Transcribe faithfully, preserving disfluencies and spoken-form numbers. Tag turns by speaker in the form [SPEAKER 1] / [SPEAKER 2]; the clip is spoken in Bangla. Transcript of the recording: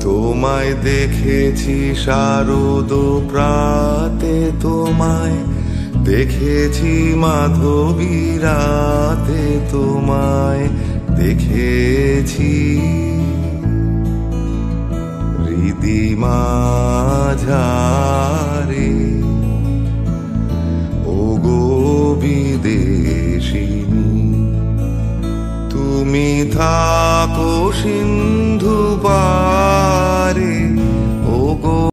[SPEAKER 1] তোমায় দেখেছি শারদ প্রাতে, তোমায় দেখেছি মাধবী রাতে, তোমায় দেখেছি হৃদি মাঝারে। ওগো বিদেশিনী, তুমি থাকো সিন্ধু পারে।